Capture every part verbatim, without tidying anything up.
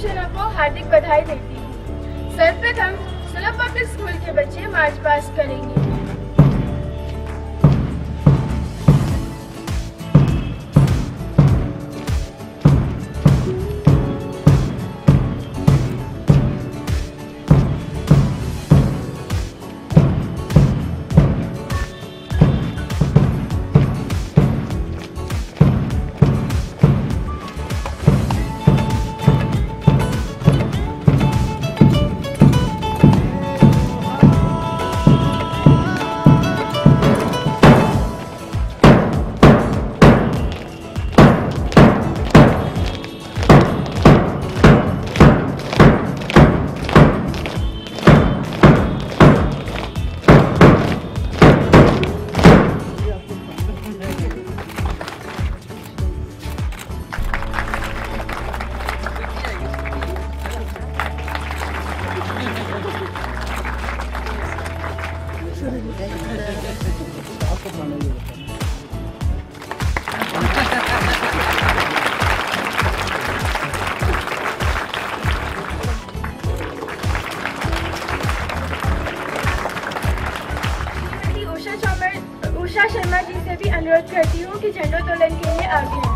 जनों को हार्दिक बधाई देती हूँ। सर्वप्रथम सुलभ पब्लिक स्कूल के बच्चे मार्च पास्ट करेंगे। उषा शर्मा जी से भी अनुरोध करती हूँ कि झंडोत्तोलन के लिए आगे आएं।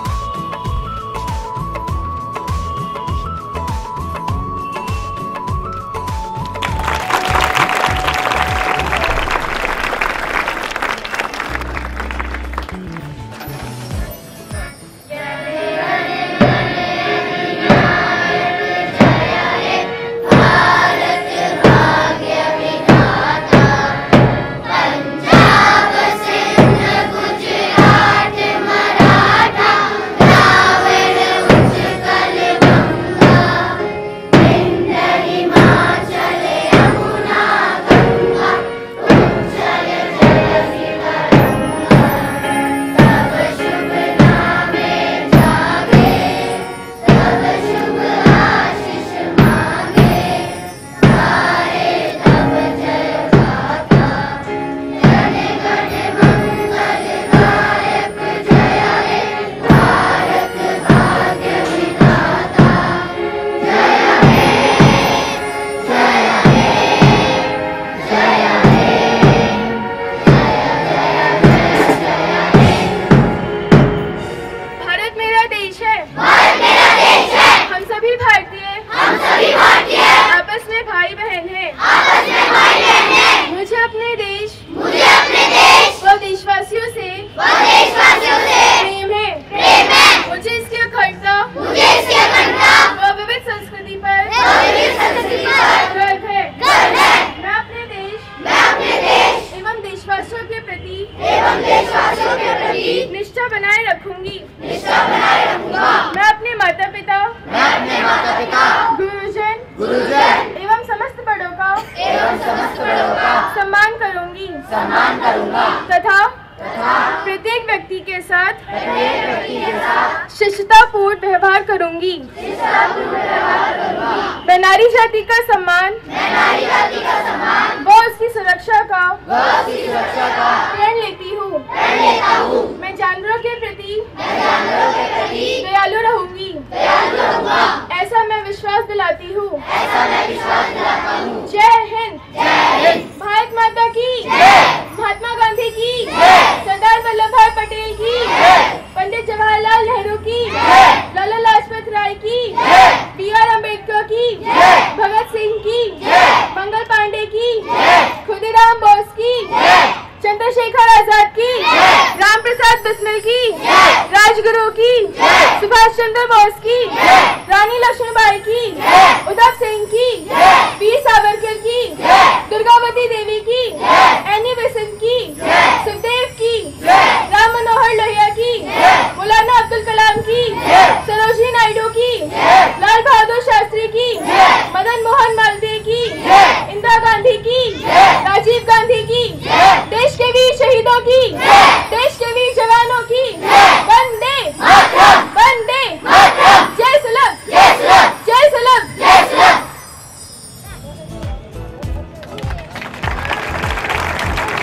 निष्ठा बनाए रखूंगी निष्ठा बनाए रखूंगा। मैं अपने माता पिता मैं अपने माता पिता गुरुजन गुरुजन एवं समस्त बड़ों का एवं समस्त बड़ों का सम्मान करूंगी सम्मान करूंगा तथा तथा प्रत्येक व्यक्ति के साथ प्रत्येक व्यक्ति के साथ शिष्टतापूर्ण व्यवहार करूंगी शिष्टतापूर्ण व्यवहार करूंगी। मैं नारी जाति का सम्मान मैं नारी जाति का सम्मान व उसकी सुरक्षा का व उसकी सुरक्षा का प्रण लेती हूँ प्रण लेता हूँ। मैं जानवरों के प्रति मैं जानवरों के प्रति दयालु रहूंगी दयालु रहूंगा। ऐसा मैं विश्वास दिलाती हूँ ऐसा मैं विश्वास दिलाता हूँ। जय हिंद जय हिंद। भारत माता की जय। महात्मा गांधी की जय। सरदार वल्लभ भाई पटेल की जय। पंडित जवाहरलाल नेहरू की जय। लाला लाजपत राय की जय। बी आर अम्बेडकर की जय। भगत सिंह की जय। मंगल पांडे की जय। खुदीराम बोस की जय। चंद्रशेखर आजाद की जय। राम प्रसाद बिस्मिल की जय। राजगुरु की जय। सुभाष चंद्र बोस की जय। रानी लक्ष्मीबाई की जय। उधम सिंह की जय। वीर सावरकर की जय। दुर्गावती देवी की जय। एनी बेसेंट की जय। सुखदेव की जय। राम मनोहर लोहिया की जय। मौलाना अब्दुल कलाम की जय। सरोजिनी नायडू की जय। लाल बहादुर शास्त्री की जय। मदन मोहन मालवीय की जय। इंदिरा गांधी की जय। राजीव गांधी की जय। देश के वीर शहीदों की जय। देश के वीर जवानों की जय। वंदे मातरम वंदे मातरम। जय सुलभ जय सुलभ जय सुलभ जय सुलभ।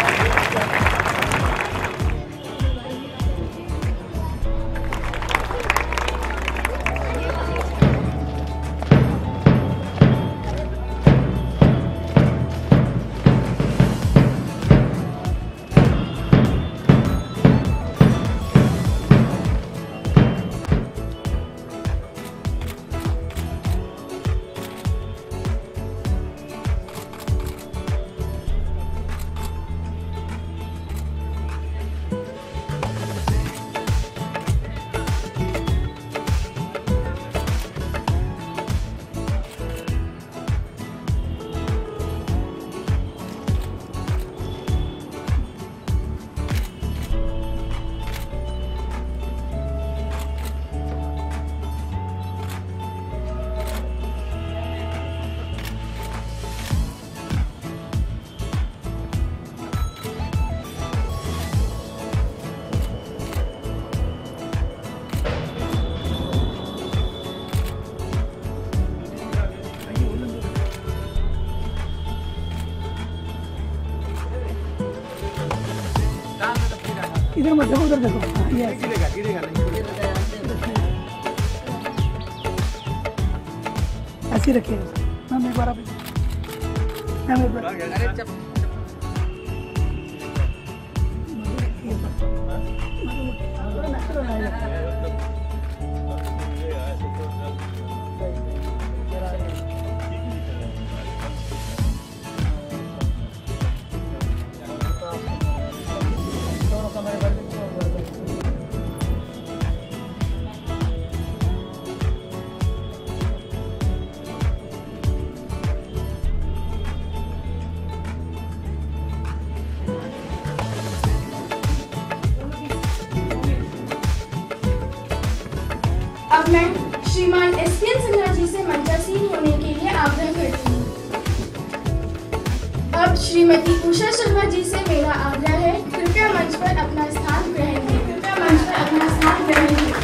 इधर मत देखो, उधर देखो। हाँ, ये गिरेगा गिरेगा नहीं। ऐसे रखिएगा। मैम एक बार आप मैम एक बार अरे चप अब मैं श्रीमान एस के सिन्हा जी से मंचासीन होने के लिए आग्रह करती हूँ। अब श्रीमती उषा शर्मा जी से मेरा आग्रह है, कृपया मंच पर अपना स्थान ग्रहण करें। कृपया मंच पर अपना स्थान ग्रहण करें।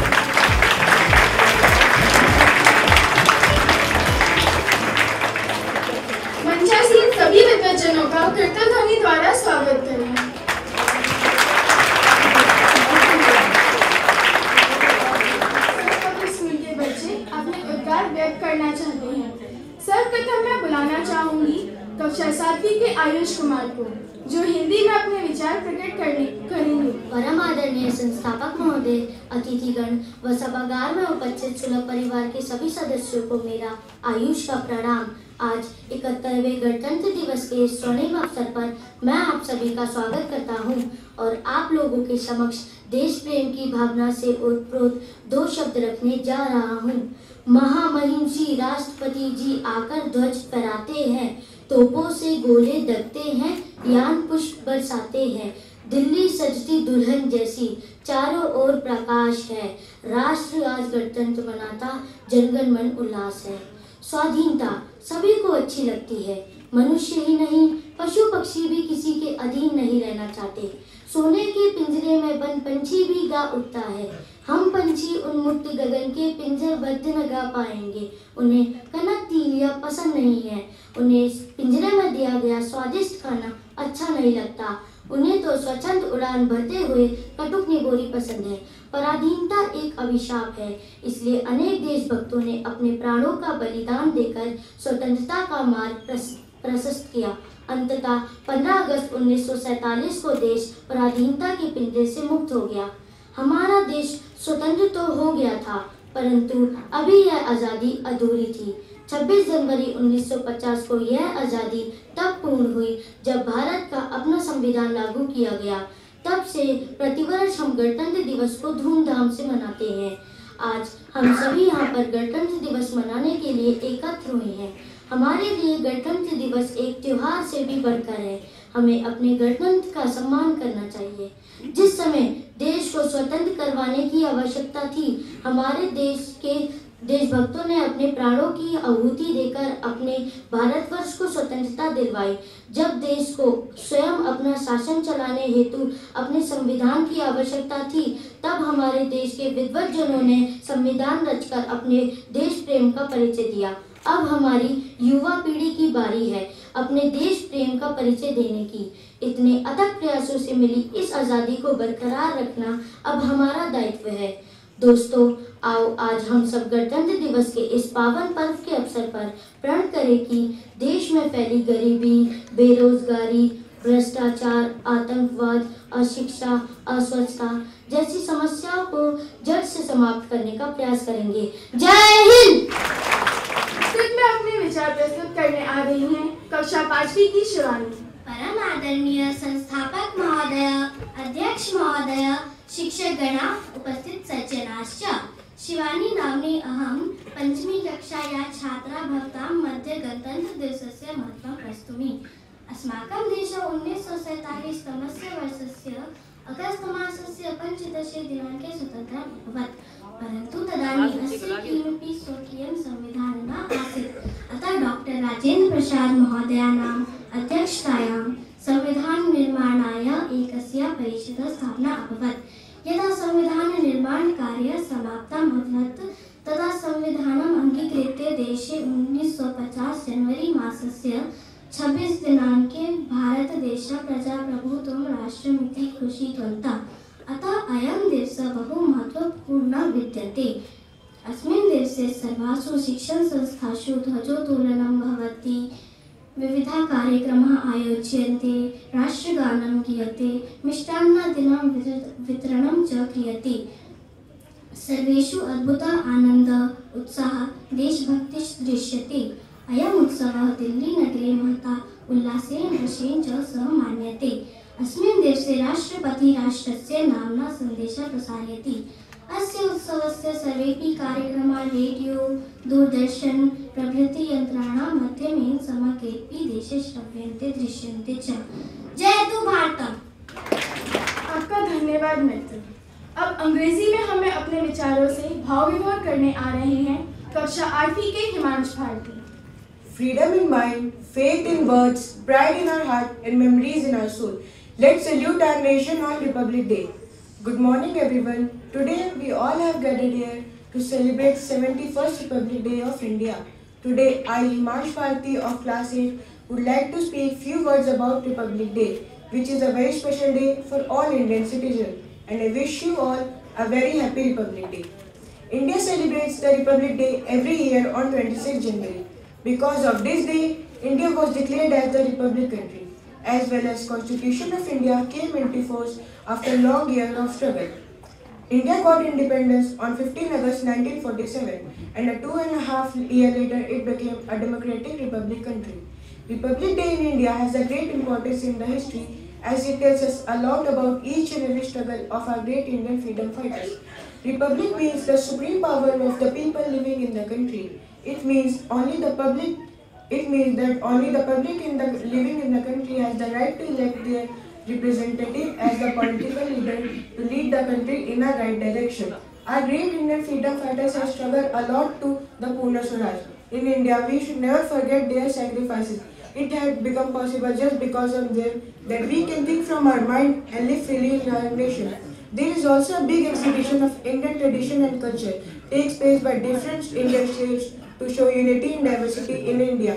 मंचासीन सभी विद्वजनों का कीर्तनध्वनि द्वारा स्वागत करें। व्यक्त करना चाहते हैं। सर्वप्रथम मैं बुलाना चाहूंगी कक्षा सातवीं के आयुष कुमार को, जो हिंदी में अपने विचार प्रकट करने करेंगे। परम आदरणीय संस्थापक महोदय, अतिथिगण व सभागार में उपस्थित सुलभ परिवार के सभी सदस्यों को मेरा आयुष का प्रणाम। आज इकहत्तरवें गणतंत्र दिवस के इस स्वर्णिम अवसर पर मैं आप सभी का स्वागत करता हूं और आप लोगों के समक्ष देश प्रेम की भावना से ओतप्रोत दो शब्द रखने जा रहा हूं। महामहिम श्री राष्ट्रपति जी आकर ध्वज फहराते हैं, तोपों से गोले दगते हैं, यान पुष्प बरसाते हैं। दिल्ली सजती दुल्हन जैसी चारों ओर प्रकाश है। राष्ट्र आज गणतंत्र मनाता, जनगण मन उल्लास है। स्वाधीनता सभी को अच्छी लगती है। मनुष्य ही नहीं, पशु पक्षी भी किसी के अधीन नहीं रहना चाहते। सोने के पिंजरे में बंद पंछी भी गा उठता है। हम पंछी उन्मुक्त गगन के पिंजरबद्ध न गा पाएंगे। उन्हें कनक तीलियां पसंद नहीं है। उन्हें पिंजरे में दिया गया स्वादिष्ट खाना अच्छा नहीं लगता। उन्हें तो स्वच्छंद उड़ान भरते हुए कटुक निगोरी पसंद है। पराधीनता एक अभिशाप है, इसलिए अनेक देशभक्तों ने अपने प्राणों का बलिदान देकर स्वतंत्रता का मार्ग प्रशस्त किया। अंततः पंद्रह अगस्त उन्नीस सौ सैतालीस को देश पराधीनता के पिंजरे से मुक्त हो गया। हमारा देश स्वतंत्र तो हो गया था, परंतु अभी यह आज़ादी अधूरी थी। छब्बीस जनवरी उन्नीस सौ पचास को यह आज़ादी तब पूर्ण हुई जब भारत का अपना संविधान लागू किया गया। तब से प्रतिवर्ष हम गणतंत्र दिवस को धूमधाम से मनाते हैं। आज हम सभी यहाँ पर गणतंत्र दिवस मनाने के लिए एकत्र हुए हैं। हमारे लिए गणतंत्र दिवस एक त्योहार से भी बढ़कर है। हमें अपने गणतंत्र का सम्मान करना चाहिए। जिस समय देश को स्वतंत्र करवाने की आवश्यकता थी, हमारे देश के देशभक्तों ने अपने प्राणों की आहुति देकर अपने भारतवर्ष को स्वतंत्रता दिलवाई। जब देश को स्वयं अपना शासन चलाने हेतु अपने संविधान की आवश्यकता थी, तब हमारे देश के विद्वज्जनों ने संविधान रचकर अपने देश प्रेम का परिचय दिया। अब हमारी युवा पीढ़ी की बारी है अपने देश प्रेम का परिचय देने की। इतने अथक प्रयासों से मिली इस आज़ादी को बरकरार रखना अब हमारा दायित्व है। दोस्तों, आओ आज हम सब गणतंत्र दिवस के इस पावन पर्व के अवसर पर प्रण करें कि देश में फैली गरीबी, बेरोजगारी, भ्रष्टाचार, आतंकवाद, अशिक्षा, अस्वच्छता जैसी समस्याओं को जड़ से समाप्त करने का प्रयास करेंगे। जय हिंद। खुद में अपने विचार प्रस्तुत करने आ रही हैं कक्षा पांचवी की शिवानी। परम आदरणीय संस्थापक महोदय, अध्यक्ष महोदय, शिक्षक गणा, उपस्थित सज्जनाश्च। शिवानी नाम्नी अहं पंचमी कक्षाया छात्रा भवतां मध्ये गणतन्त्र दिवसस्य महत्त्वं प्रस्तुमि। अस्माकं देशः उन्नीस सौ सैंतालीस तमस्य वर्षस्य अगस्त मासस्य पञ्चदशे दिनाङ्के स्वतन्त्रम् अभवत्, परन्तु तदानीम् अस्य किमपि स्वकीयं संविधानं न आसीत्। अतः डॉक्टर राजेंद्र प्रसाद महोदयानाम् अध्यक्षतायां संविधान निर्माणाय एकस्य परिषदः स्थापना अभवत्। यदा संविधान निर्माण कार्य समाप्तम् अभवत्, तदा संविधानम् अङ्गीकृत्य देशे उन्नीस सौ पचास जनवरी मासस्य छब्बीस दिनाङ्के भारतदेशः प्रजाप्रभुत्वं राष्ट्रमिति घोषितवन्तः। अतः अयं दिवसः बहु महत्त्वपूर्णः विद्यते। अस्मिन् दिवसे सर्वासु शिक्षणसंस्थासु ध्वजोत्तोलनं भवति, विविधाः कार्यक्रमाः आयोज्यन्ते, राष्ट्रगानं गीयते, मिष्टान्नादीनां वितरणं च क्रियते। सर्वेषु अद्भुतः आनन्दः, उत्साहः, देशभक्तिः दृश्यते। अयम् उत्सवः दिल्लीनगरे महता उल्लासेन हर्षेण च सह मान्यते। अस्मिन् दिवसे राष्ट्रपतिः राष्ट्रस्य नाम्ना सन्देशः प्रसारयति। अस्य उत्सवस्य सर्वेपि कार्यक्रमाः रेडियो, दूरदर्शन प्रभृति यन्त्राणां माध्यमेन समग्रेऽपि देशे श्रव्यन्ते दृश्यन्ते च। जय तु भारतम्। आपका धन्यवाद मित्र। अब अंग्रेजी में हमें अपने विचारों से भाव विभोर करने आ रहे हैं कक्षा आठवीं के Himansh Bharti. Freedom in mind, faith in words, pride in our heart, and memories in our soul. Let's salute our nation on Republic Day. Good morning, everyone. Today we all have gathered here to celebrate seventy-first Republic Day of India. Today, I, Himansh Bharti of Class eight, would like to speak few words about Republic Day, which is a very special day for all Indian citizens. And I wish you all a very happy Republic Day. India celebrates the Republic Day every year on twenty-sixth January. Because of this day, India was declared as the Republic country, as well as Constitution of India came into force after long years of struggle. India got independence on fifteenth August nineteen forty-seven, and a two and a half year later it became a democratic republic country. Republic Day in India has a great importance in the history, as it tells us a lot about each and every struggle of our great Indian freedom fighters. Republic means the supreme power of the people living in the country. It means only the public. It means that only the public in the living in the country has the right to elect their representative as the political leader to lead the country in a right direction. Our great Indian freedom fighters have struggled a lot to the Purna Swaraj. In India, we should never forget their sacrifices. It had become possible just because of them that we can think from our mind and live freely in our nation. There is also a big exhibition of Indian tradition and culture takes place by different Indian states to show unity and diversity in India.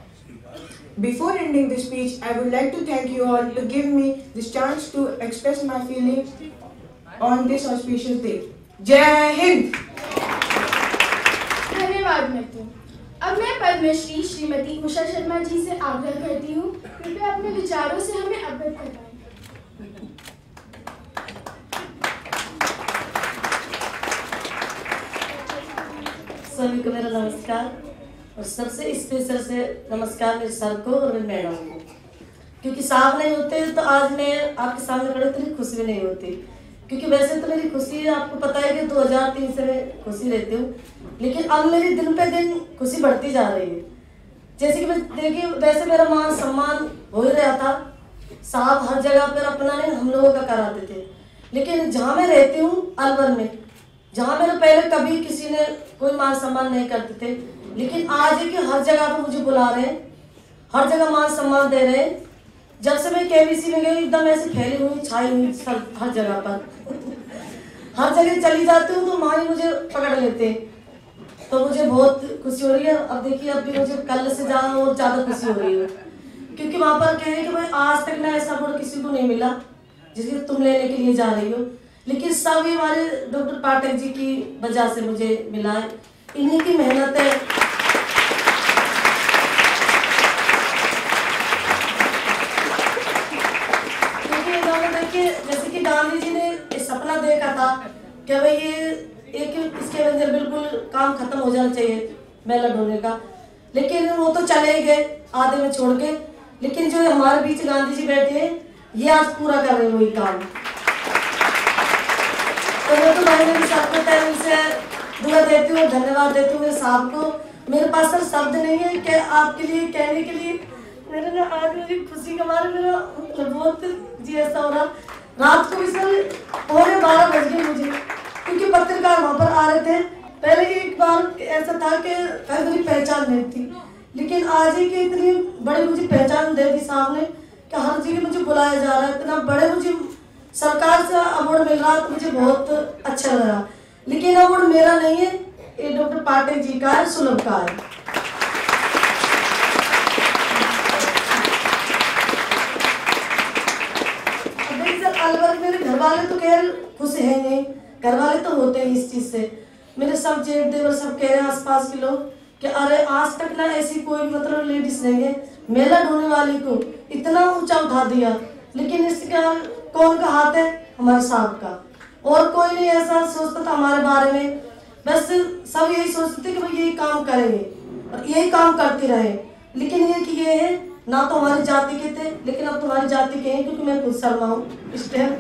Before ending this speech, I would like to thank you all to give me this chance to express my feelings on this auspicious day. Jai Hind! धन्यवाद मित्र। अब मैं पद्मश्री श्रीमती उषा शर्मा जी से आग्रह करती हूँ, कृपया अपने विचारों से हमें अवगत करवाएं। सभी को मेरा नमस्कार और सबसे स्पेशल से नमस्कार मेरे सर को और मेरे मैडम को, क्योंकि साहब नहीं होते तो आज मैं आपके सामने खड़े इतनी खुशी भी नहीं होती। क्योंकि वैसे तो मेरी खुशी आपको पता है कि दो हज़ार तीन से मैं खुशी रहती हूँ, लेकिन अब मेरी दिन पे दिन खुशी बढ़ती जा रही है। जैसे कि मैं देखिए, वैसे मेरा मान सम्मान हो ही रहा था, साहब हर जगह पर अपना नहीं हम लोगों का कराते थे। लेकिन जहाँ मैं रहती हूँ अलवर में, जहाँ मेरे पहले कभी किसी ने कोई मान सम्मान नहीं करते थे, लेकिन आज है कि हर जगह पे मुझे बुला रहे हैं, हर जगह मान सम्मान दे रहे हैं। जब से मैं केबीसी में गई एकदम ऐसे फैली हुई छाई हुई हर जगह पर हर जगह चली जाती हूँ तो वहाँ ही मुझे पकड़ लेते हैं, तो मुझे बहुत खुशी हो रही है। अब देखिए अब भी मुझे कल से ज़्यादा और ज़्यादा खुशी हो रही है, क्योंकि वहाँ पर कहें कि भाई आज तक ना ऐसा गुण किसी को नहीं मिला जिसके तुम लेने के लिए जा रही हो, लेकिन सब ये हमारे डॉक्टर पाठक जी की वजह से मुझे मिला है, इन्हीं की मेहनत है। क्योंकि देखिए जैसे कि गांधी जी ने सपना देखा था कि भाई ये एक इसके अंदर बिल्कुल काम खत्म हो जाना चाहिए मेला ढोने का, लेकिन वो तो चले ही गए आधे में छोड़ के, लेकिन जो हमारे बीच गांधी जी बैठे हैं ये आज पूरा कर रहे हैं वही काम। तो मैं तो भाई मेरे साथ में टाइम से दुआ देती हूँ, धन्यवाद देती हूँ मेरे साहब को। मेरे पास सर शब्द नहीं है कि आपके लिए कहने के लिए। मेरे ना आज मेरी खुशी के मारे मेरा बहुत जी ऐसा हो रहा, रात को भी सर पौने बारह बज गए मुझे, क्योंकि पत्रकार वहाँ पर आ रहे थे। पहले एक बार ऐसा था कि कहीं मेरी पहचान नहीं थी, लेकिन आज ही कि इतनी बड़ी मुझे पहचान दे दी साहब ने कि हर जगह मुझे बुलाया जा रहा है, इतना बड़े मुझे सरकार से अवार्ड मिल रहा, तो मुझे बहुत अच्छा लगा। लेकिन अवार्ड मेरा नहीं है, ये डॉक्टर पाठक जी का है, सुलभ का है। लेकिन सर अलवर मेरे घर वाले तो खैर खुश हैं नहीं, घर वाले तो होते हैं इस चीज से। मेरे सब जेठ देवर सब कह रहे हैं आसपास के लोग कि अरे आज तक ना ऐसी कोई मतलब लेडीज नहीं है मेला ढोने वाली को इतना ऊंचा उठा दिया। लेकिन इसका कौन का हाथ है? हमारे साहब का। और कोई नहीं ऐसा सोचता था हमारे बारे में, बस सब यही सोचते थे कि भाई यही काम करेंगे और यही काम करते रहे। लेकिन ये कि ये है ना तो हमारी जाति के थे, लेकिन अब तुम्हारी जाति के हैं क्योंकि मैं खुद शर्मा हूँ इस टाइम।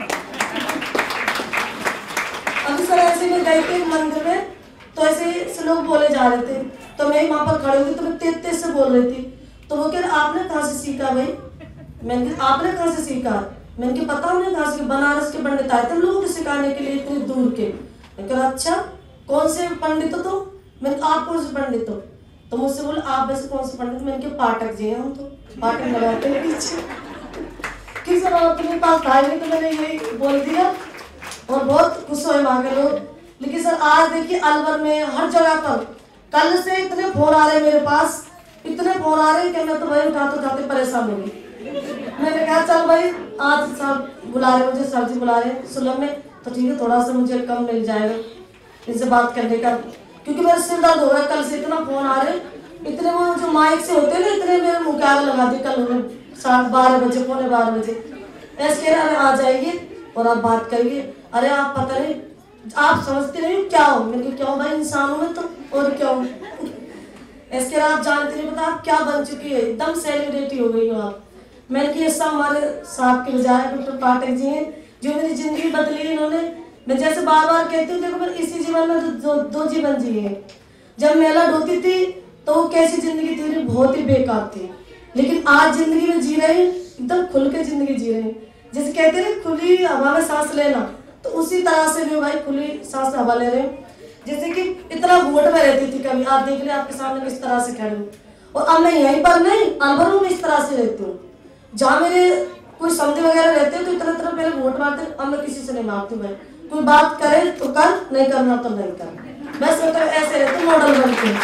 अभी सर ऐसे में गई थी मंदिर में तो ऐसे लोग बोले जा रहे थे तो मैं वहां पर खड़े हुई तो मैं तेज तेज से बोल रही थी। तो वो कह रहे आपने कहाँ से सीखा भाई? मैंने कहा आपने कहाँ से सीखा? मैंने कहा पता हमने कहाँ से, बनारस के पंडित आए थे लोगों को सिखाने के लिए इतनी दूर के। मैं कहा अच्छा कौन से पंडित हो? तो मैंने कहा आप कौन से पंडित हो? तो मुझसे बोले आप वैसे कौन से पंडित? मैंने कहा पाठक जी हैं हम, तो पाठक लगाते हैं पीछे। किस तरह तुम्हें पास था नहीं तो मैंने यही बोल दिया और बहुत खुश हुए वहाँ के लोग। लेकिन सर आज देखिए अलवर में हर जगह पर कल से इतने फोन आ रहे मेरे पास, इतने फोन आ रहे कि मैं तो भाई उठाते उठाते परेशान हो गई। मैंने कहा चल भाई आज सब बुला रहे मुझे, सर जी बुला रहे सुलभ में, तो ठीक है थोड़ा सा मुझे कम मिल जाएगा इनसे बात करने का, क्योंकि मेरा सिर दर्द हो रहा है। कल से इतना फोन आ रहे, इतने वो जो माइक से होते हैं ना इतने मेरे मुँह के आगे लगा दी। कल उन्हें साढ़े बारह बजे पौने बारह बजे ऐसे कह रहे अरे आ जाइए और आप बात करिए। अरे आप पता नहीं आप समझते नहीं क्या हो? मैंने क्यों भाई इंसान हूँ मैं तो, और क्या हूँ? ऐसे आप जानते नहीं पता आप क्या बन चुकी है, एकदम सेलिब्रिटी हो गई हो आप। मैंने कि सब हमारे साथ के बजाय डॉक्टर पाठक जी हैं जो मेरी जिंदगी बदली है इन्होंने। मैं जैसे बार बार कहती हूँ देखो मैं इसी जीवन में दो, दो जीवन जिए। जब मेला ढोती थी तो वो कैसी जिंदगी थी, बहुत ही बेकार थी। लेकिन आज जिंदगी में जी रहे हैं एकदम खुल के जिंदगी जी रहे हैं। जैसे कहते हैं खुली हवा में सांस लेना, तो उसी तरह से मैं भाई खुली सांस हवा ले रहे हैं। जैसे कि इतना घूट में रहती थी कभी, आप देख ले आपके सामने किस तरह से खड़ी हूँ। और अब मैं यहीं पर नहीं अलवर में इस तरह से रहती हूँ। जहाँ मेरे कोई समझे वगैरह रहते हैं तो इतना इतना पहले घूट मारते, अब मैं किसी से नहीं मारती हूँ। भाई कोई बात करे तो कर, नहीं करना तो नहीं कर, बस मतलब ऐसे रहते मॉडल बनते हैं।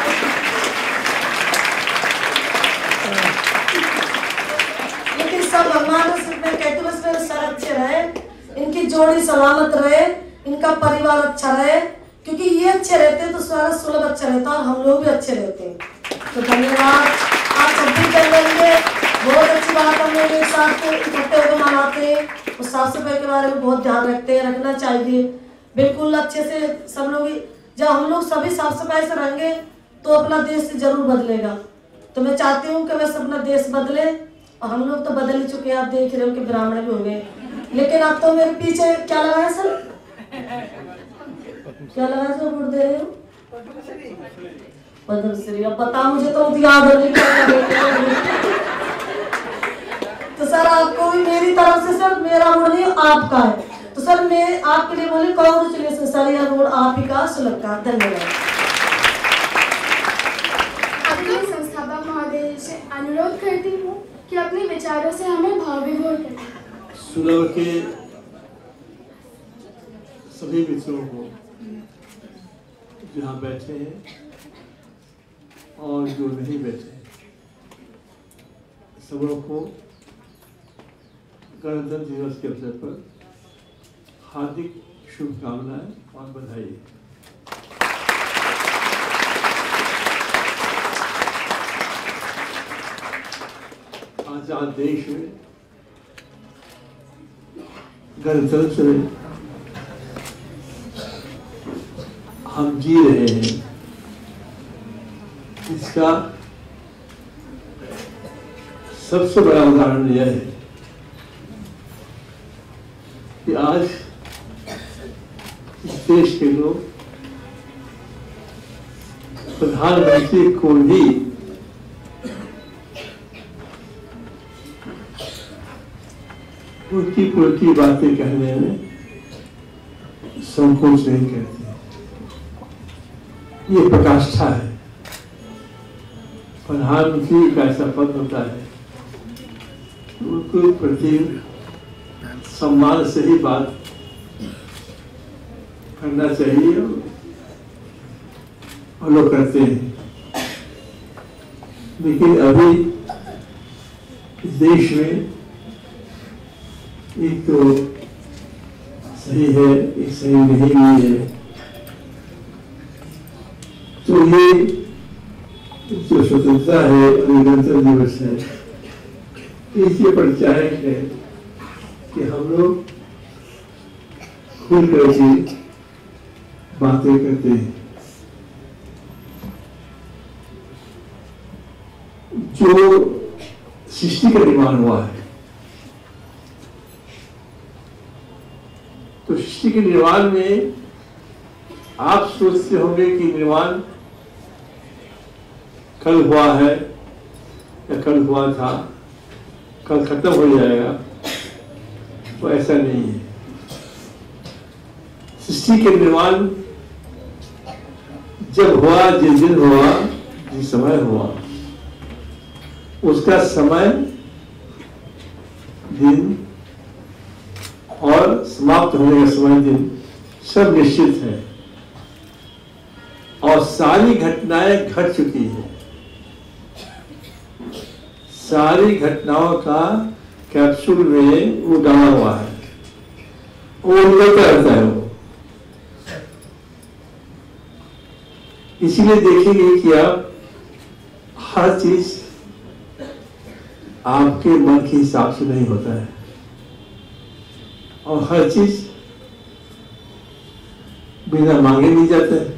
लेकिन सब भगवान से मैं कहती हूँ बस मेरे सर अच्छे रहे, इनकी जोड़ी सलामत रहे, इनका परिवार अच्छा रहे, क्योंकि ये अच्छे रहते हैं तो सारा सुलभ अच्छा रहता है और हम लोग भी अच्छे रहते हैं। तो धन्यवाद। आप छब्बीस जनवरी में बहुत अच्छी बात हम लोग एक साथ इकट्ठे होकर मनाते हैं और साफ सफाई के बारे में बहुत ध्यान रखते हैं, रखना चाहिए बिल्कुल अच्छे से सब लोग। जब हम लोग सभी साफ सफाई से रहेंगे तो अपना देश जरूर बदलेगा। तो मैं चाहती हूँ कि बस अपना देश बदले, और हम लोग तो बदल ही चुके हैं, आप देख रहे हो कि ब्राह्मण भी हो गए। लेकिन अब तो मेरे पीछे क्या लगा है सर, क्या लगा है जो वोट दे रहे हो? पद्मश्री। अब बता मुझे तो याद नहीं। तो सर आपको भी मेरी तरफ से सर मेरा वोट नहीं आपका है, तो सर मैं आपके लिए बोली कांग्रेचुलेशन सर, यह वोट आप ही का सुलभ का। धन्यवाद। अपने संस्थापक महोदय से अनुरोध करती हूँ कि अपने विचारों से हमें भाव विभोर करें। सुलभ के सभी मित्रों को जहाँ बैठे हैं और जो नहीं बैठे हैं, सब लोग को गणतंत्र दिवस के अवसर पर हार्दिक शुभकामनाएं और बधाई। आजाद देश में गणतंत्र में हम जी रहे हैं, इसका सबसे बड़ा उदाहरण यह है कि आज इस देश के लोग प्रधानमंत्री को भी उल्टी पुल्टी बातें कहने में संकोच नहीं करते। ये प्रकाष्ठा है। प्रधानमंत्री का ऐसा पद होता है, उनको प्रति सम्मान से ही बात करना चाहिए और लोग करते हैं। लेकिन अभी इस देश में एक तो सही है, एक सही नहीं भी है। तो ये जो स्वतंत्रता है और गणतंत्र दिवस है, इसलिए परिचायक है कि हम लोग खुल करके बातें करते हैं। जो सृष्टि का निर्माण हुआ है, तो सृष्टि के निर्माण में आप सोचते होंगे कि निर्माण कल हुआ है या कल हुआ था, कल खत्म हो जाएगा, तो ऐसा नहीं है। सृष्टि के निर्माण जब हुआ, जिस दिन हुआ, जिस समय हुआ, उसका समय, दिन और समाप्त होने का समय, दिन सब निश्चित है और सारी घटनाएं घट चुकी है। सारी घटनाओं का कैप्सूल में वो डाला हुआ है, वो निकलता रहता है। वो इसीलिए देखेंगे कि आप हर चीज आपके मन के हिसाब से नहीं होता है और हर चीज बिना मांगे नहीं जाता है।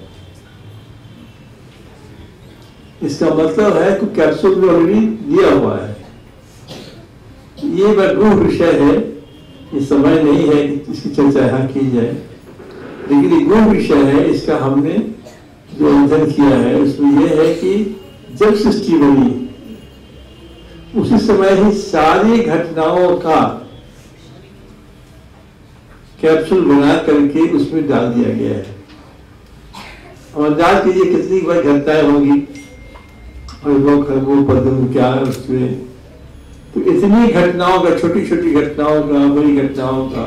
इसका मतलब है कि कैप्सूल में ऑलरेडी दिया हुआ है। ये गूढ़ विषय है, ये समय नहीं है कि इसकी चर्चा यहाँ की जाए, लेकिन ये गूढ़ विषय है। इसका हमने जो अध्ययन किया है उसमें यह है कि जब सृष्टि बनी उसी समय ही सारी घटनाओं का कैप्सूल बना करके उसमें डाल दिया गया है। और अंदाज कीजिए कितनी बार घटनाएं होंगी और वो खरगों पदम क्या उसमें, तो इतनी घटनाओं का, छोटी छोटी घटनाओं का, बड़ी घटनाओं का,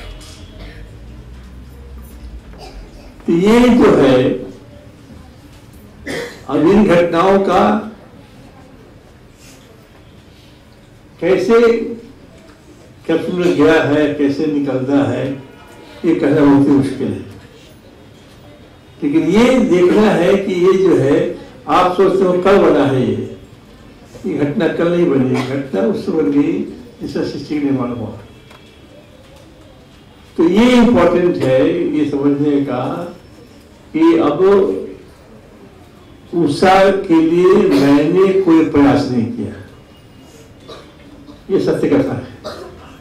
तो ये जो है अब इन घटनाओं का कैसे कैप्सूल में गया है, कैसे निकलता है, ये कहना बहुत ही मुश्किल है। लेकिन ये देखना है कि ये जो है, आप सोचते हो कल बना है, ये ये घटना कल नहीं बनी, घटना उससे बन गई जिसका सृष्टि निर्माण हुआ। तो ये इंपॉर्टेंट है ये समझने का कि अब उषा के लिए मैंने कोई प्रयास नहीं किया, ये सत्य कथा है।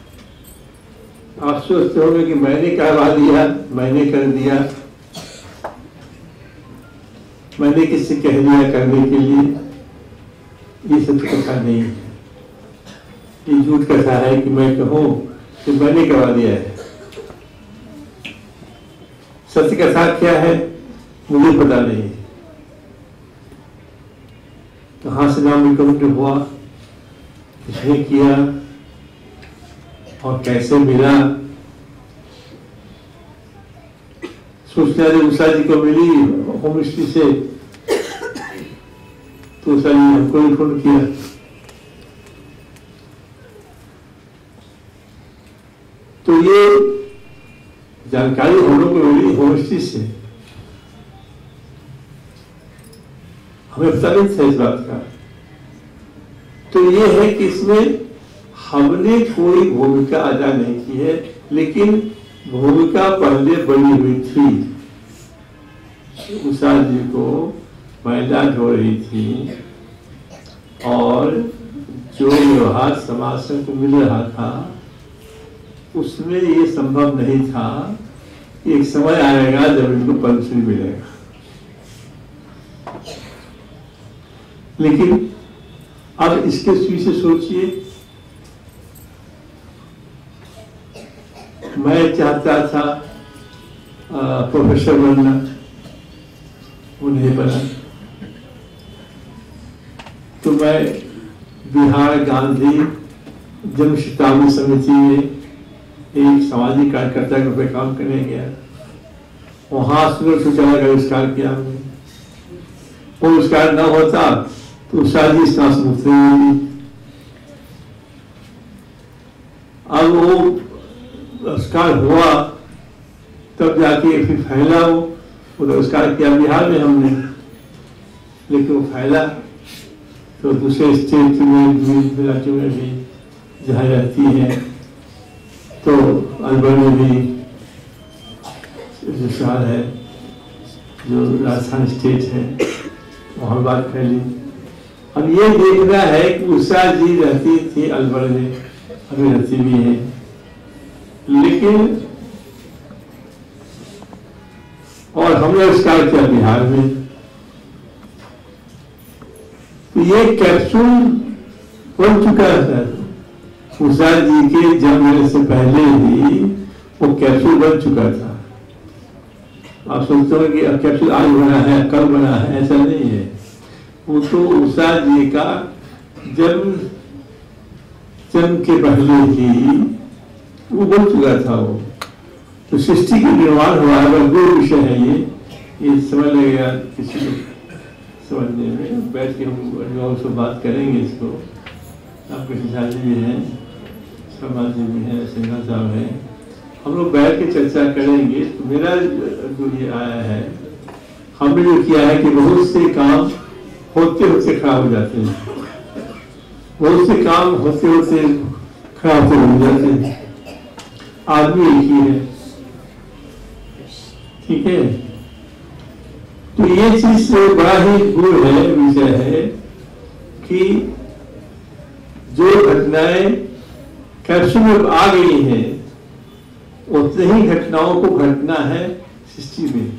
आप सोचते होंगे कि मैंने करवा दिया, मैंने कर दिया, मैंने किसी कह दिया करने के लिए, ये सत्य कथा नहीं है। ये झूठ कथा है कि मैं कहूं कि मैंने करवा दिया है। सत्य कथा क्या है मुझे पता नहीं, कहां से नाम रिकमेंड हुआ, किसने किया और कैसे मिला। सूचना उषा जी को मिली होम मिनिस्ट्री से, तो उषा जी हमको भी फोन किया। तो ये जानकारी हम लोग को मिली होम मिनिस्ट्री से, हमें पता नहीं था इस बात का। तो ये है कि इसमें हमने कोई भूमिका अदा नहीं की है, लेकिन भूमिका पहले बनी हुई थी। उषा जी को महिला ढो रही थी और जो व्यवहार समाज से को मिल रहा था उसमें ये संभव नहीं था। एक समय आएगा जब इनको परमिशन मिलेगा, लेकिन अब इसके से सोचिए, मैं चाहता था आ, प्रोफेसर बनना, वो नहीं बना। तो मैं बिहार गांधी जन शताब्दी समिति में एक सामाजिक कार्यकर्ता के रूप में काम करने गया। वहां सूरज शौचालय का आविष्कार किया हमने। वो आविष्कार न होता तो शादी सांस मुक्त नहीं। अब वो पुरस्कार हुआ तब जाके फिर फैला वो पुरस्कार किया बिहार में हमने, लेकिन वो फैला तो दूसरे स्टेट में दूसरे राज्यों में भी जहाँ रहती है, तो अलवर में भी जो शहर है, जो राजस्थान स्टेट है, वहाँ बात फैली। अब ये देखना है कि उषा जी रहती थी अलवर में, अभी रहती भी है, लेकिन और हमने पुरस्कार किया बिहार में। तो ये कैप्सूल बन चुका है, उषा जी के जन्म से पहले ही वो कैप्सूल बन चुका था। आप सोचते हो कि अब कैप्सूल आज बना है, कल बना है, ऐसा नहीं है। वो तो उषा जी का जन्म जन्म के पहले ही वो बन चुका था। वो तो सृष्टि का निर्माण हुआ है, दो विषय है ये ये समझ लगेगा किसी को समझने में। बैठ के हम उसको बात करेंगे इसको। आपके सिंघा जी भी हैं, शर्मा जी भी हैं, सिन्हा साहब हैं, हम लोग बैठ के चर्चा करेंगे। तो मेरा जो ये आया है, हमने जो किया है कि बहुत से काम होते होते खराब हो जाते हैं, बहुत से काम होते होते खराब हो जाते हैं। आदमी एक ही है, ठीक है। तो ये चीज बड़ा ही गुण है, विषय है कि जो घटनाएं कैप्सूल में आ गई हैं, उतने ही घटनाओं को घटना है सृष्टि में।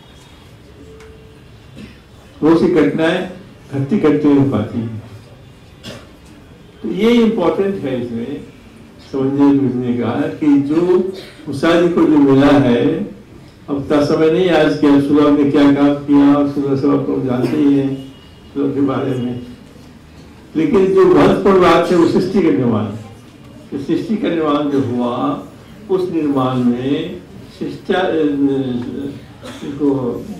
बहुत सी घटनाएं घटती घटती हो पाती हैं। तो ये इम्पोर्टेंट है इसमें समझने बुझने का कि जो उषा जी को जो मिला है, अब तक समय नहीं आज किया सुलभ ने क्या काम किया, और सुलभ सब को जानते ही हैं सुलभ के बारे में, लेकिन जो महत्वपूर्ण बात है वो सृष्टि का निर्माण। सृष्टि का निर्माण जो हुआ, उस निर्माण में शिक्षा को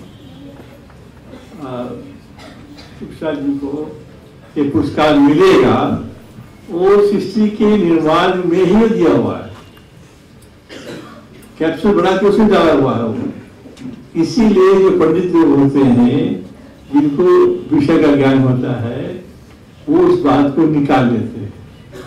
शिक्षा जी को ये पुरस्कार मिलेगा, वो सृष्टि के निर्माण में ही दिया हुआ है। कैप्सूल बना के उसमें डाला हुआ है वो। इसीलिए जो पंडित लोग होते हैं, जिनको विषय का ज्ञान होता है, वो उस बात को निकाल लेते हैं।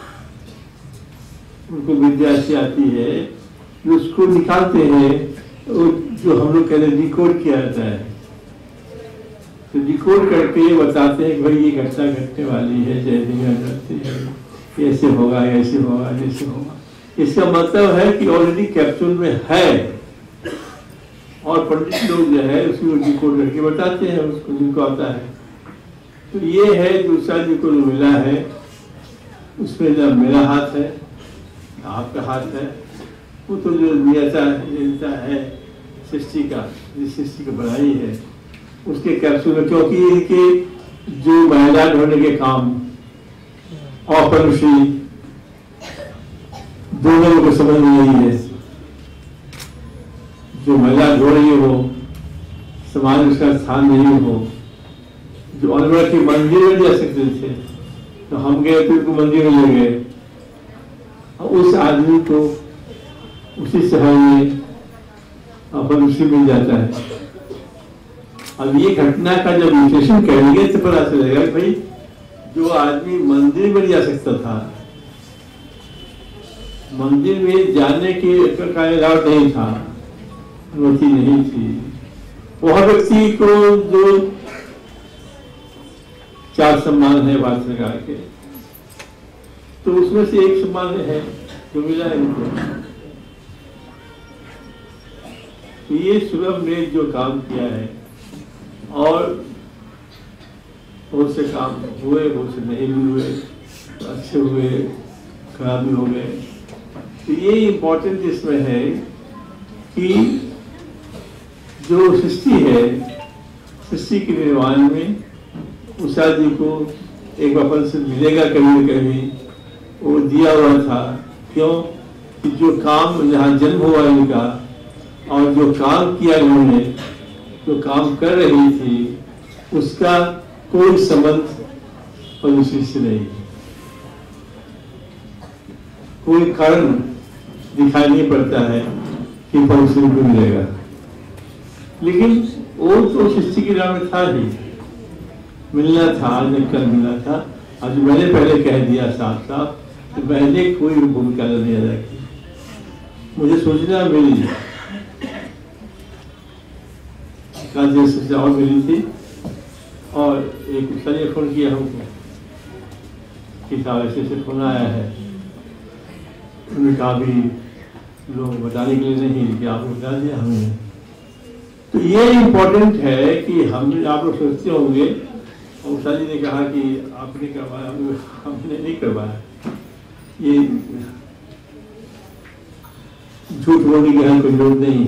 उनको विद्या से आती है, जो उसको निकालते हैं, जो हम लोग कहते हैं डिकोड किया जाता है। तो डिकोड करके बताते हैं कि भाई ये घटना घटने वाली है, जैसे ऐसे होगा, ऐसे होगा, जैसे होगा। इसका मतलब है कि ऑलरेडी कैप्सूल में है, और पंडित लोग जो है उसको डिकोड करके बताते हैं उसको, जिनको आता है। तो ये है जो उषा जी को जो मिला है, उसमें जब मेरा हाथ है, आपका हाथ है, वो तो जो नियता नियता है सृष्टि का, जिस सृष्टि को बनाई है उसके कैप्सूल में। क्योंकि इनके जो महिला ढोने के काम और पनुषी दोनों को समझ नहीं है। जो महिला ढो रही हो, समाज में उसका स्थान नहीं हो। जो अलवर की मंदिर में जा सकते थे, तो हम गए तो उनको मंदिर में ले गए, उस आदमी को उसी शहर में अपन उसी मिल जाता है। अब ये घटना का जब विश्लेषण करेंगे तो पता चलेगा कि भाई जो आदमी मंदिर में जा सकता था, मंदिर में जाने के का अलाउड नहीं था, अनुमति नहीं थी, वह व्यक्ति को जो चार सम्मान है भारत सरकार के, तो उसमें से एक सम्मान है जो मिला है इनको। तो ये सुलभ ने जो काम किया है, और बहुत से काम हुए, बहुत से नहीं भी हुए, अच्छे हुए, खराब भी हो गए। तो ये इम्पोर्टेंट इसमें है कि जो सृष्टि है, सृष्टि के निर्माण में उषा जी को एक बार से मिलेगा कभी न कभी, वो दिया हुआ था। क्यों कि जो काम जहाँ जन्म हुआ इनका, और जो काम किया इन्होंने, जो काम कर रही थी, उसका कोई संबंध मनुष्य से नहीं, कोई कारण दिखाई नहीं पड़ता है कि पड़ोसी को मिलेगा, लेकिन वो तो सृष्टि की राह में था ही, मिलना था, आज कल मिलना था। आज मैंने पहले कह दिया साफ साफ कि मैंने कोई भूमिका नहीं अदा की, मुझे सोचना मिली का और मिली थी। और एक ने फोन किया हमको कि साहब ऐसे ऐसे फोन आया है, उन्होंने कहा भी लोग बताने के लिए नहीं कि आपने बता दिया हमने। तो ये इम्पोर्टेंट है कि हम आप लोग सोचते होंगे, और उषा जी ने कहा कि आपने करवाया, हमने नहीं करवाया, ये झूठ बोलने की हमें कोई जरूरत नहीं।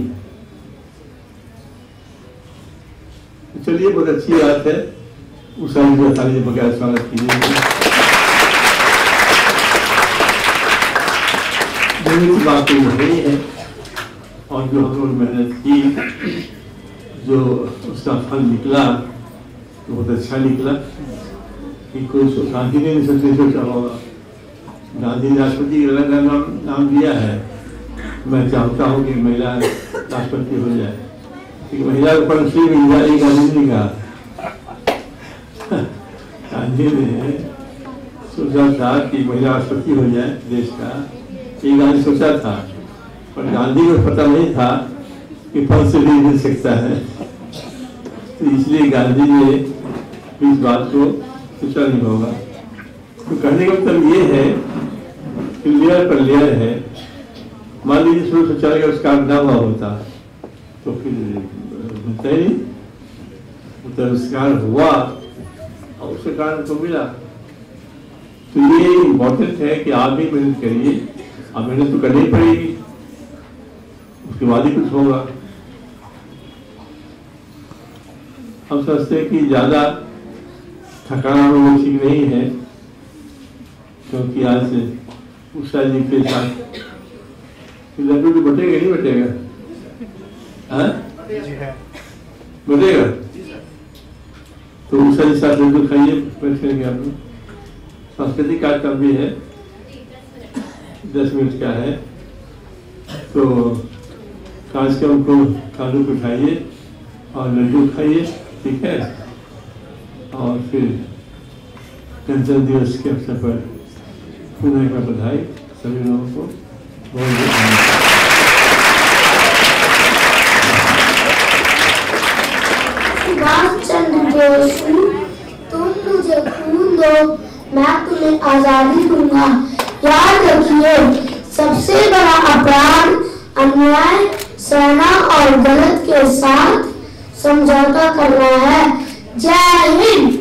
चलिए, बहुत अच्छी बात है, उषा जी को बगैर स्वागत कीजिए। मेरी बात तो यही है, और जो हम लोग मेहनत की, जो उसका फल निकला तो बहुत अच्छा निकला कि कोई गांधी ने नहीं सोचा होगा। गांधी ने राष्ट्रपति का अलग नाम, नाम दिया है। मैं चाहता हूँ कि महिला राष्ट्रपति हो जाए, कि महिला को पद्मश्री मिल जाए, गांधी ने कहा। गांधी ने सोचा था कि महिला राष्ट्रपति हो जाए देश का, ये गांधी सोचा था, पर गांधी को पता नहीं था कि पद्मश्री मिल सकता है। तो इसलिए गांधी ने इस बात को सोचा नहीं होगा। तो कहने का मतलब ये है कि लेयर पर लेयर है। मान लीजिए शुरू से चलेगा उसका ना हुआ होता तो फिर होता ही नहीं, पुरस्कार हुआ और उसके कारण तो मिला। तो ये इम्पोर्टेंट है कि आप भी मेहनत करिए, आप मेहनत तो करनी पड़ेगी, उसके बाद ही कुछ होगा। हम समझते हैं कि ज्यादा थकान हमें ठीक नहीं है, क्योंकि आज से उषा जी के साथ लड्डू भी बटेगा नहीं बटेगा? बटेगा तो उषा जी साथ लड्डू खाइए, बैठ करेंगे आप लोग। सांस्कृतिक कार्यक्रम भी है, दस मिनट का है, तो कांच के उनको काजू को खाइए और लड्डू खाइए, ठीक है। और फिर गणतंत्र दिवस के अवसर पर पुनः एक बार बधाई सभी लोगों को। बहुत बहुत सुभाष चंद्र बोस, तुम मुझे खून दो, मैं तुम्हें आजादी दूंगा। याद रखिए, सबसे बड़ा अपराध अन्याय सहना और गलत के साथ समझौता करना है। जय हिंद।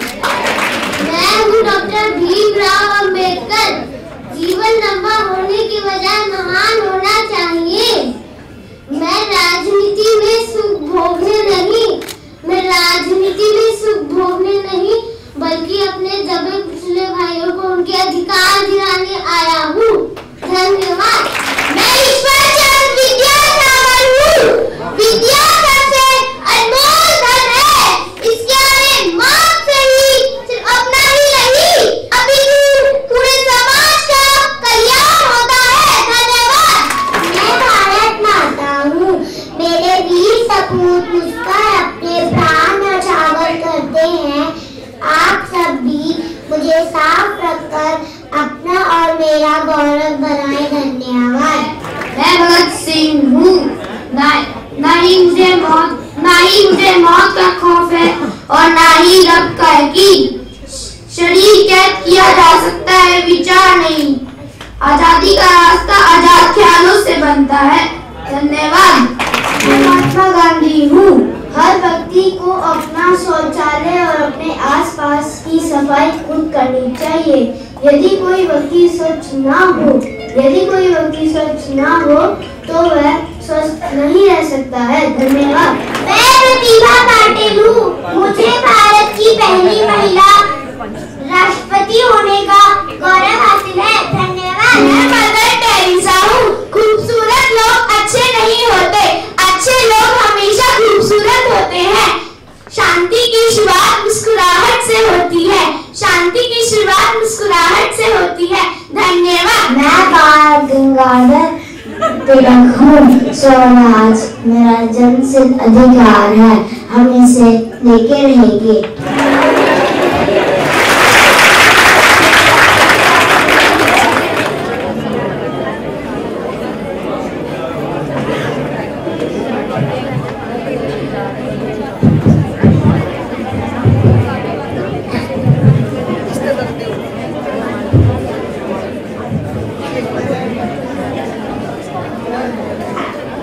मैं हूँ डॉक्टर भीमराव अंबेडकर। जीवन लंबा होने की बजाय महान होना चाहिए। मैं राजनीति में सुख भोगने नहीं मैं राजनीति में सुख भोगने नहीं बल्कि अपने दबे पिछले भाइयों को उनके अधिकार दिलाने आया हूँ। धन्यवाद। मैं ईश्वर चंद्र विद्यासागर हूँ। विद्या सबसे अनमोल धन है। इसके आने माँ से ही सिर्फ अपना ही नहीं, अभी पूरे समाज का कल्याण होता है। धन्यवाद। मैं भारत माता हूँ। मेरे वीर सपूत मुझ पर अपने प्राण न्यौछावर करते हैं। आप सब भी मुझे साफ रखकर अपना और मेरा गौरव बढ़ाए। धन्यवाद। मैं भगत सिंह हूँ। ना ही मुझे मौत ना ही मुझे मौत का खौफ है और ना ही रब का यकीन। शरीर कैद किया जा सकता है, विचार नहीं। आजादी का रास्ता आजाद ख्यालों से बनता है। धन्यवाद। मैं महात्मा गांधी हूँ। हर व्यक्ति को अपना शौचालय और अपने आसपास की सफाई खुद करनी चाहिए। यदि कोई व्यक्ति स्वच्छ ना हो यदि कोई व्यक्ति स्वच्छ ना हो तो वह स्वस्थ नहीं रह सकता है। धन्यवाद। मैं प्रतिभा पाटिल हूँ। मुझे भारत की पहली महिला राष्ट्रपति होने का गौरव हासिल है। धन्यवाद। मैं मदर टेरेसा हूँ। खूबसूरत लोग अच्छे नहीं होते, अच्छे लोग हमेशा खूबसूरत होते हैं। शांति की शुरुआत मुस्कुराहट से होती है। शांति की शुरुआत मुस्कुराहट से होती है। धन्यवाद। मैं बाल गंगाधर तिलक हूँ। स्वराज मेरा जन्मसिद्ध अधिकार है, हम इसे लेके रहेंगे।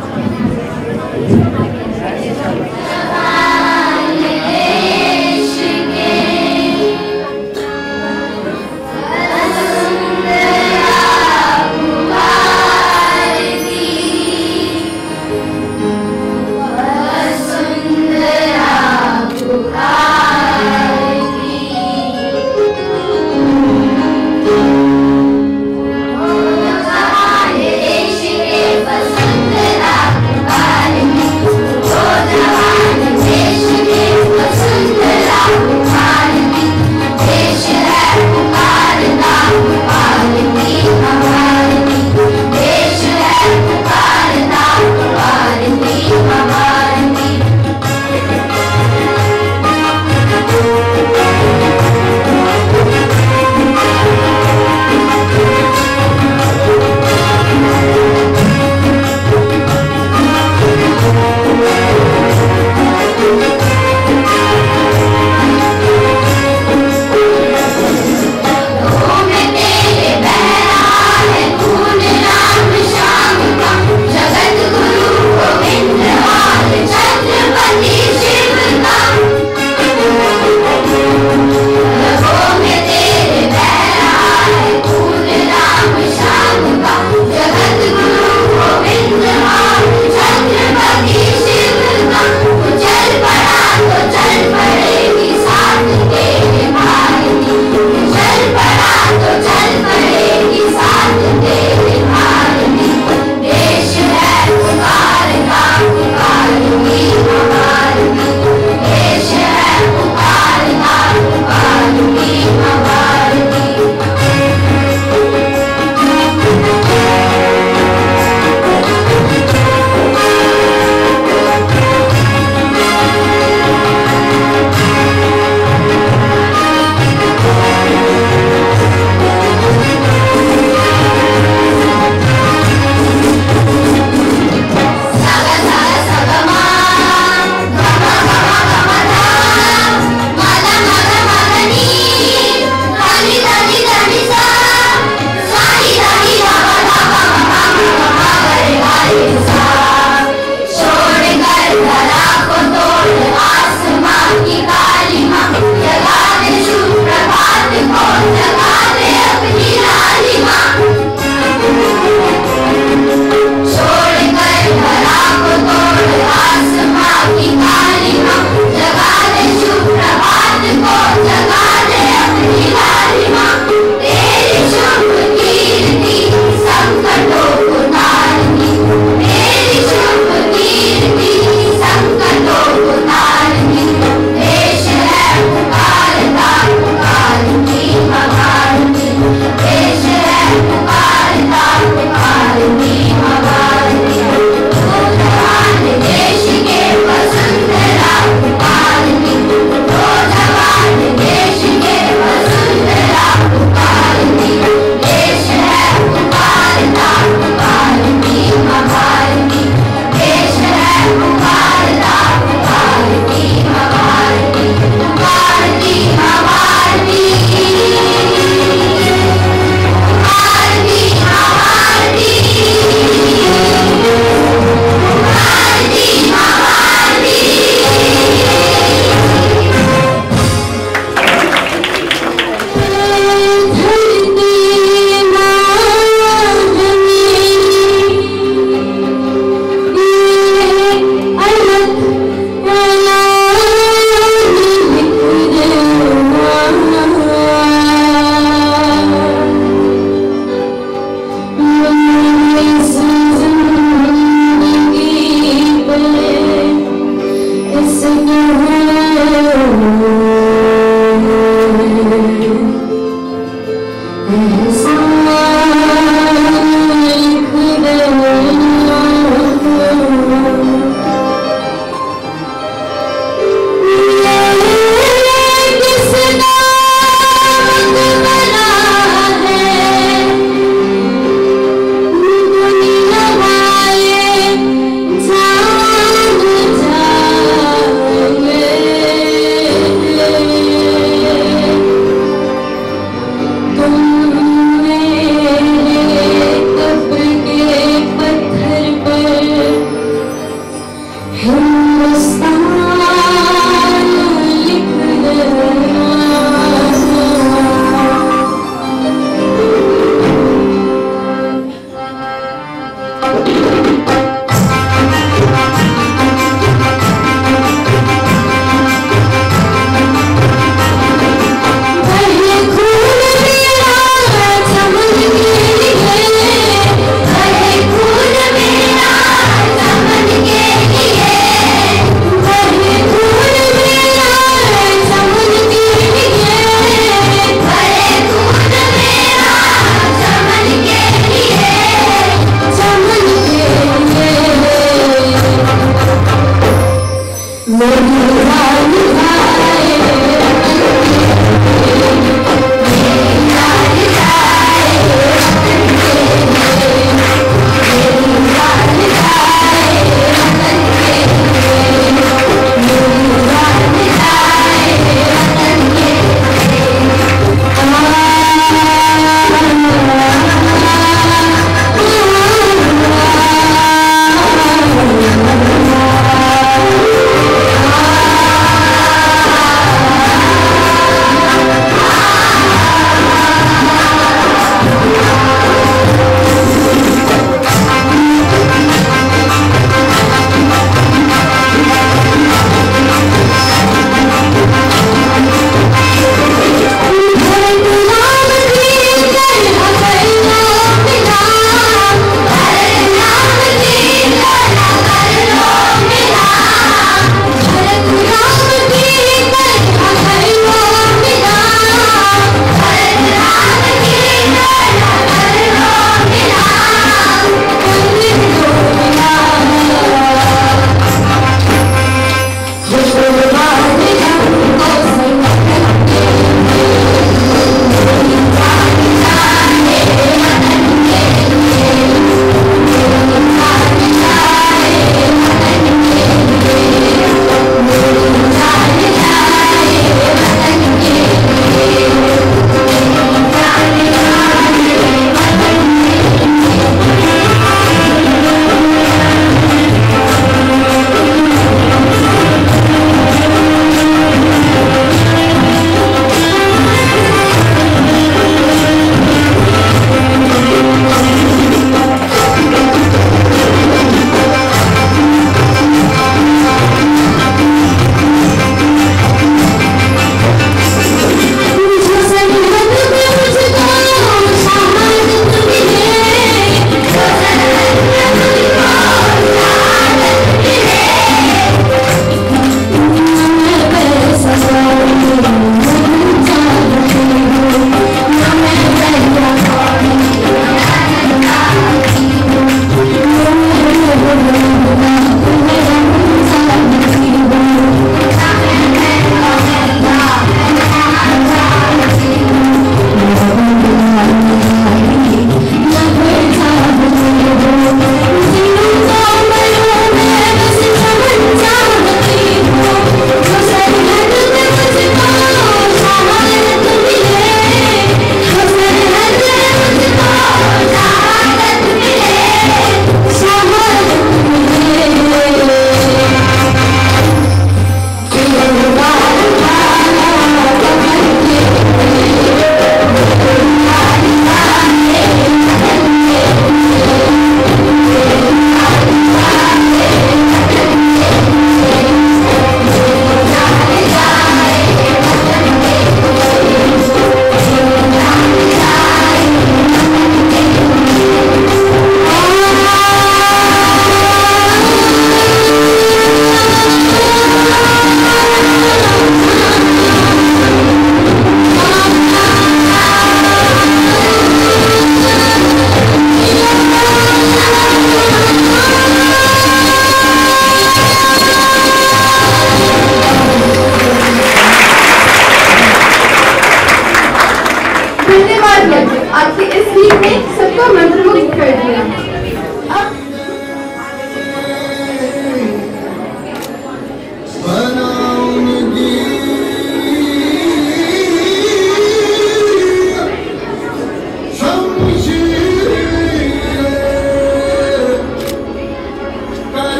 देश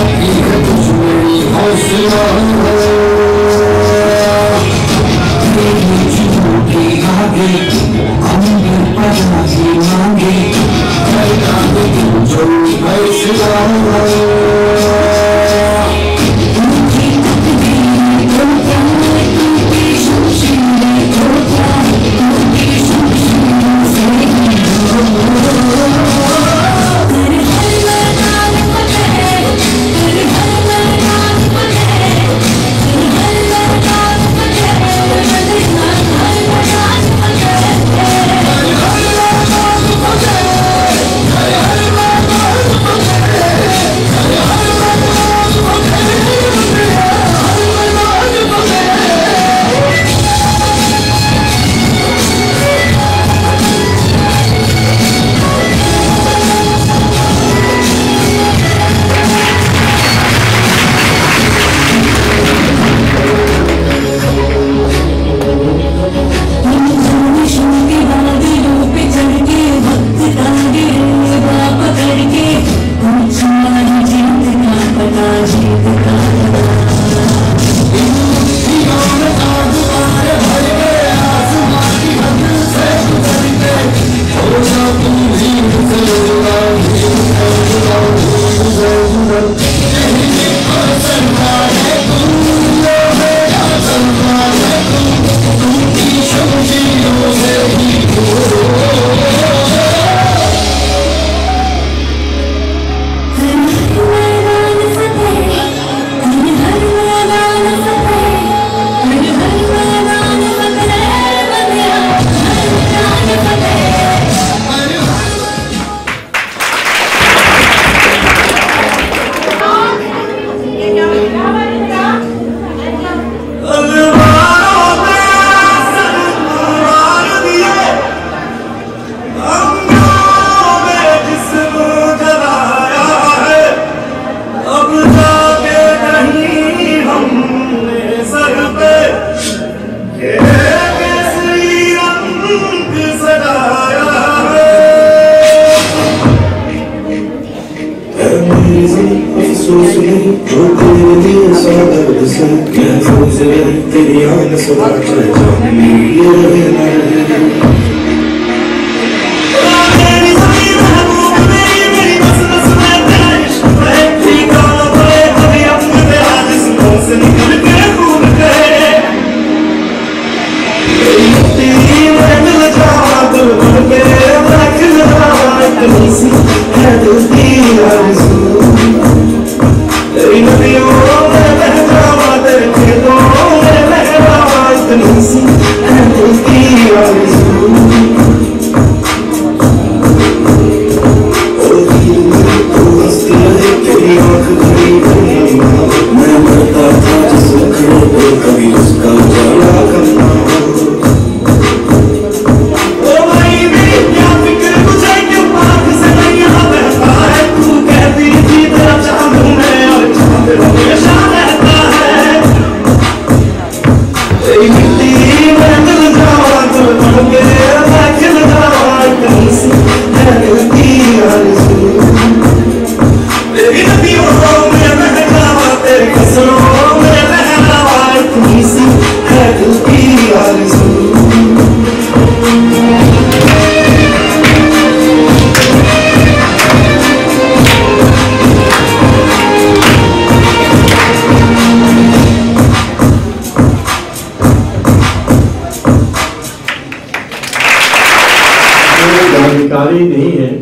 जानकारी नहीं है,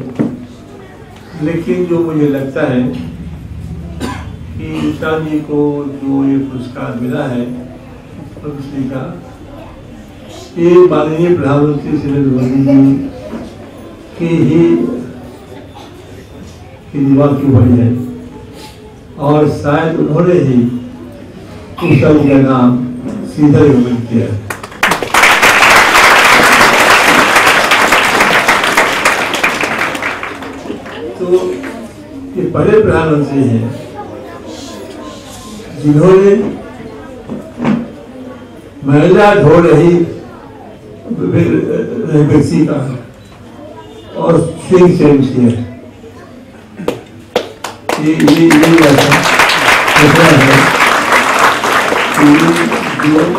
लेकिन जो मुझे लगता है कि ईशा जी को जो ये पुरस्कार मिला है पद्मश्री का, ये माननीय प्रधानमंत्री नरेंद्र मोदी जी की ही की दिमाग की वही है, और शायद उन्होंने ही ईशा जी का नाम सीधा योगदान किया है। तो ये पहले प्रधानमंत्री हैं जिन्होंने महिला ढो रही व्यक्ति का और स्विंग चेंज किया। ये ये ये ऐसा ऐसा है कि जो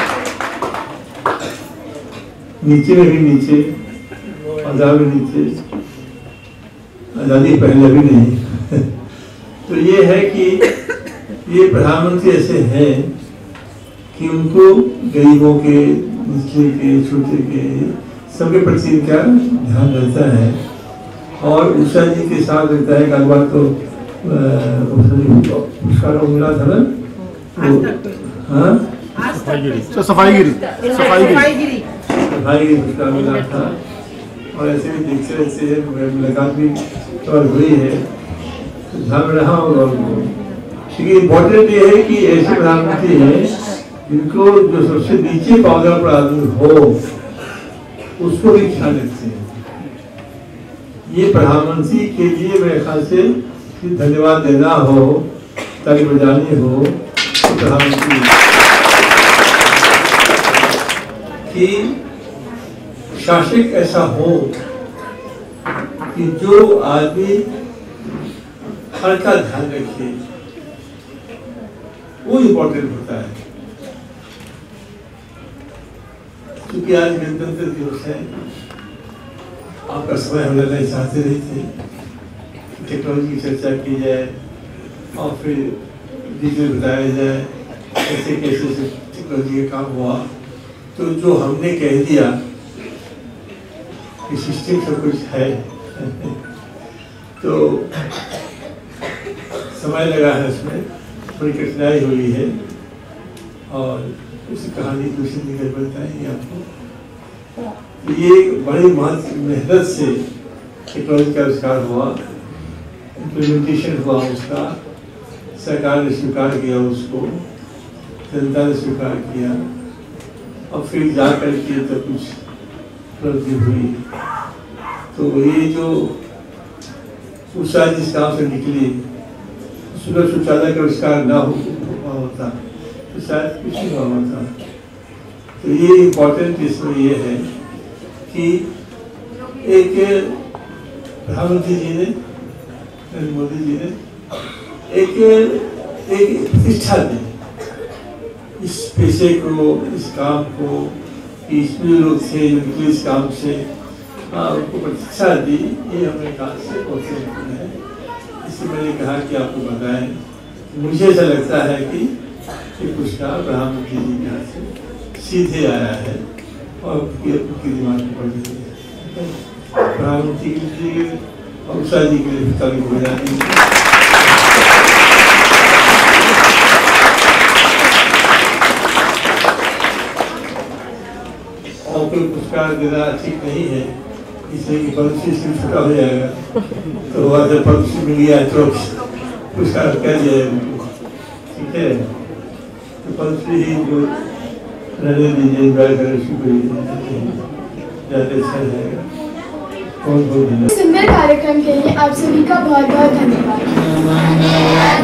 नीचे में भी नीचे, आजाद में नीचे, आज़ादी पहले भी नहीं। तो ये है कि ये प्रधानमंत्री ऐसे हैं कि उनको गरीबों के, निचले के, छोटे के, सबके प्रति इनका ध्यान रहता है। और उषा जी के साथ रहता है। कल बार तो पुरस्कार मिला था ना, हाँ सफाईगिरी सफाईगिरी सफाईगिरी सफाईगिरी पुरस्कार मिला था। और ऐसे भी देखते रहते हैं, मुलाकात भी और हुई है, ध्यान में रहा होगा उनको। क्योंकि इम्पोर्टेंट ये है कि ऐसे प्रधानमंत्री हैं जिनको जो सबसे नीचे पौधा पर आदमी हो उसको भी ख्याल रखते हैं। ये प्रधानमंत्री के लिए मेरे ख्याल से धन्यवाद देना हो, ताली बजानी हो तो प्रधानमंत्री कि शासक ऐसा हो कि जो आदमी हर का ध्यान रखे, वो इम्पोर्टेंट होता है। क्योंकि आज गणतंत्र दिवस है, आपका समय हम लेना चाहते नहीं थे, टेक्नोलॉजी की चर्चा की जाए और फिर डिटेल बताया जाए कैसे कैसे टेक्नोलॉजी का काम हुआ। तो जो हमने कह दिया कि सिस्टम सब कुछ है तो समय लगा है, उसमें थोड़ी कठिनाई हुई है और उसी कहानी दूसरी निकल बताएंगे आपको। ये बड़ी मेहनत से टेक्नोलॉजी का आविष्कार हुआ, इम्प्लीमेंटेशन हुआ, उसका सरकार ने स्वीकार किया, उसको जनता ने स्वीकार किया और फिर जा कर के तो कुछ उपलब्धि हुई। तो ये जो उषा जिस काम से निकली, सुलभ शौचालय का आविष्कार ना हुआ होता तो शायद कुछ नहीं हुआ होता। तो ये इम्पोर्टेंट इसमें ये है कि एक प्रधानमंत्री जी ने, नरेंद्र मोदी जी ने एक एक प्रतिष्ठा दी इस पेशे को, इस काम को, कि इसमें लोग थे जो इस काम से उनको प्रतिष्ठा दी। ये हमें कहा से पहुँचे है। इसलिए मैंने कहा कि आपको बताएं, मुझे ऐसा लगता है कि ये पुरस्कार प्रधानमंत्री जी के यहाँ से सीधे आया है और उनकी दिमाग में पड़ गई है। प्रधानमंत्री के लिए और उषा जी के लिए ताली बजानी और कोई पुरस्कार देना ठीक नहीं है, इसलिए कि पद्मश्री से छुटा हो जाएगा। तो हुआ जब पद्मश्री मिल गया तो पुरस्कार कह दिया उनको, ठीक है। तो पद्मश्री ही जो रहने दीजिए, एंजॉय करें, उसको ज़्यादा अच्छा रहेगा। बहुत बहुत धन्यवाद। सुंदर कार्यक्रम के लिए आप सभी का बहुत बहुत धन्यवाद।